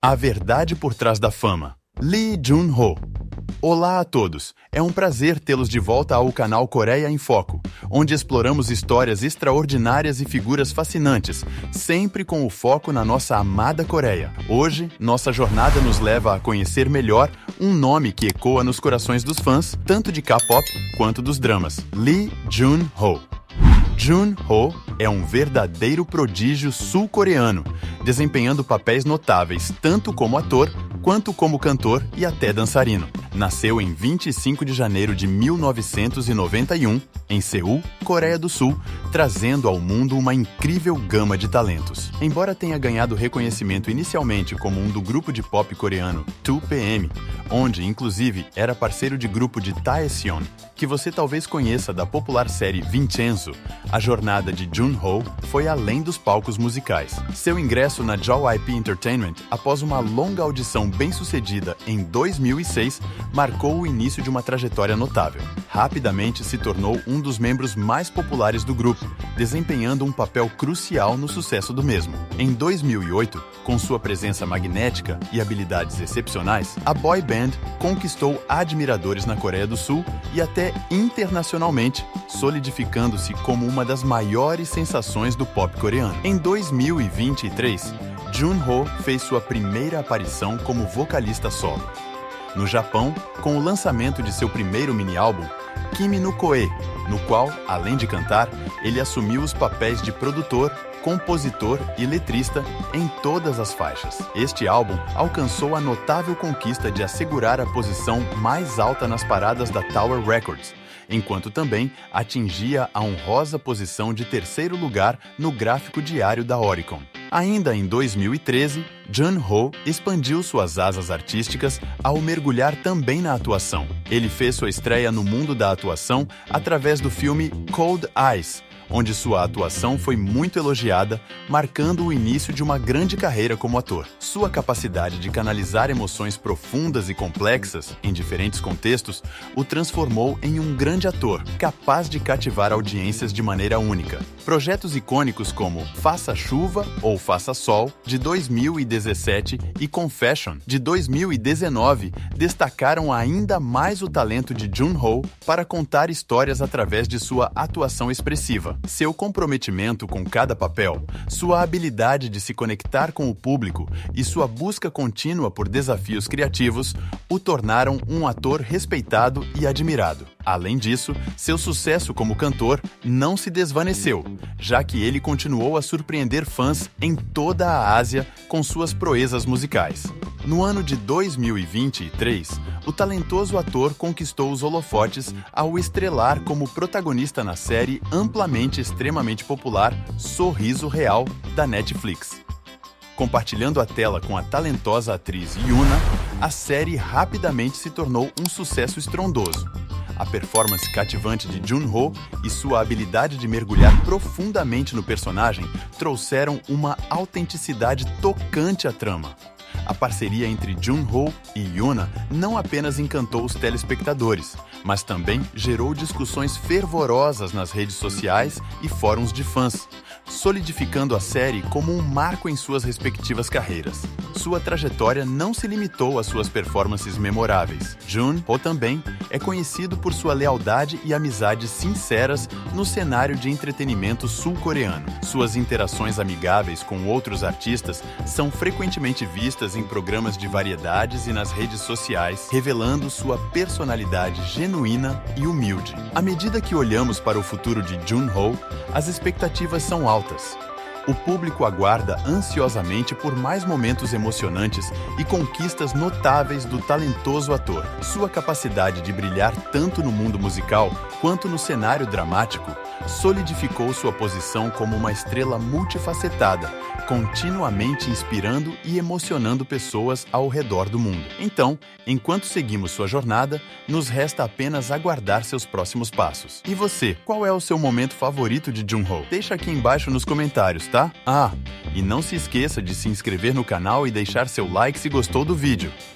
A verdade por trás da fama. Lee Jun-ho. Olá a todos, é um prazer tê-los de volta ao canal Coreia em Foco, onde exploramos histórias extraordinárias e figuras fascinantes, sempre com o foco na nossa amada Coreia. Hoje, nossa jornada nos leva a conhecer melhor um nome que ecoa nos corações dos fãs, tanto de K-pop quanto dos dramas: Lee Jun-ho. Jun-ho é um verdadeiro prodígio sul-coreano, desempenhando papéis notáveis tanto como ator quanto como cantor e até dançarino. Nasceu em 25 de janeiro de 1991, em Seul, Coreia do Sul, trazendo ao mundo uma incrível gama de talentos. Embora tenha ganhado reconhecimento inicialmente como um do grupo de pop coreano 2PM, onde, inclusive, era parceiro de grupo de Taeyeon, que você talvez conheça da popular série Vincenzo, a jornada de Jun-ho foi além dos palcos musicais. Seu ingresso na JYP Entertainment, após uma longa audição bem-sucedida em 2006, marcou o início de uma trajetória notável. Rapidamente se tornou um dos membros mais populares do grupo, desempenhando um papel crucial no sucesso do mesmo. Em 2008, com sua presença magnética e habilidades excepcionais, a boy band conquistou admiradores na Coreia do Sul e até internacionalmente, solidificando-se como uma das maiores sensações do pop coreano. Em 2023, Jun-ho fez sua primeira aparição como vocalista solo. No Japão, com o lançamento de seu primeiro mini-álbum, Kimi no Koe, no qual, além de cantar, ele assumiu os papéis de produtor, compositor e letrista em todas as faixas. Este álbum alcançou a notável conquista de assegurar a posição mais alta nas paradas da Tower Records, enquanto também atingia a honrosa posição de terceiro lugar no gráfico diário da Oricon. Ainda em 2013, Jun-ho expandiu suas asas artísticas ao mergulhar também na atuação. Ele fez sua estreia no mundo da atuação através do filme Cold Eyes, onde sua atuação foi muito elogiada, marcando o início de uma grande carreira como ator. Sua capacidade de canalizar emoções profundas e complexas em diferentes contextos o transformou em um grande ator, capaz de cativar audiências de maneira única. Projetos icônicos como Faça Chuva ou Faça Sol, de 2017, e Confession, de 2019, destacaram ainda mais o talento de Jun-ho para contar histórias através de sua atuação expressiva. Seu comprometimento com cada papel, sua habilidade de se conectar com o público e sua busca contínua por desafios criativos o tornaram um ator respeitado e admirado. Além disso, seu sucesso como cantor não se desvaneceu, já que ele continuou a surpreender fãs em toda a Ásia com suas proezas musicais. No ano de 2023, o talentoso ator conquistou os holofotes ao estrelar como protagonista na série amplamente extremamente popular Sorriso Real, da Netflix. Compartilhando a tela com a talentosa atriz Yuna, a série rapidamente se tornou um sucesso estrondoso. A performance cativante de Jun-ho e sua habilidade de mergulhar profundamente no personagem trouxeram uma autenticidade tocante à trama. A parceria entre Jun-ho e Yuna não apenas encantou os telespectadores, mas também gerou discussões fervorosas nas redes sociais e fóruns de fãs, solidificando a série como um marco em suas respectivas carreiras. Sua trajetória não se limitou às suas performances memoráveis. Jun-ho também é conhecido por sua lealdade e amizades sinceras no cenário de entretenimento sul-coreano. Suas interações amigáveis com outros artistas são frequentemente vistas em programas de variedades e nas redes sociais, revelando sua personalidade genuína e humilde. À medida que olhamos para o futuro de Jun-ho, as expectativas são altas. O público aguarda ansiosamente por mais momentos emocionantes e conquistas notáveis do talentoso ator. Sua capacidade de brilhar tanto no mundo musical quanto no cenário dramático solidificou sua posição como uma estrela multifacetada, continuamente inspirando e emocionando pessoas ao redor do mundo. Então, enquanto seguimos sua jornada, nos resta apenas aguardar seus próximos passos. E você, qual é o seu momento favorito de Jun-ho? Deixa aqui embaixo nos comentários, tá? Ah, e não se esqueça de se inscrever no canal e deixar seu like se gostou do vídeo.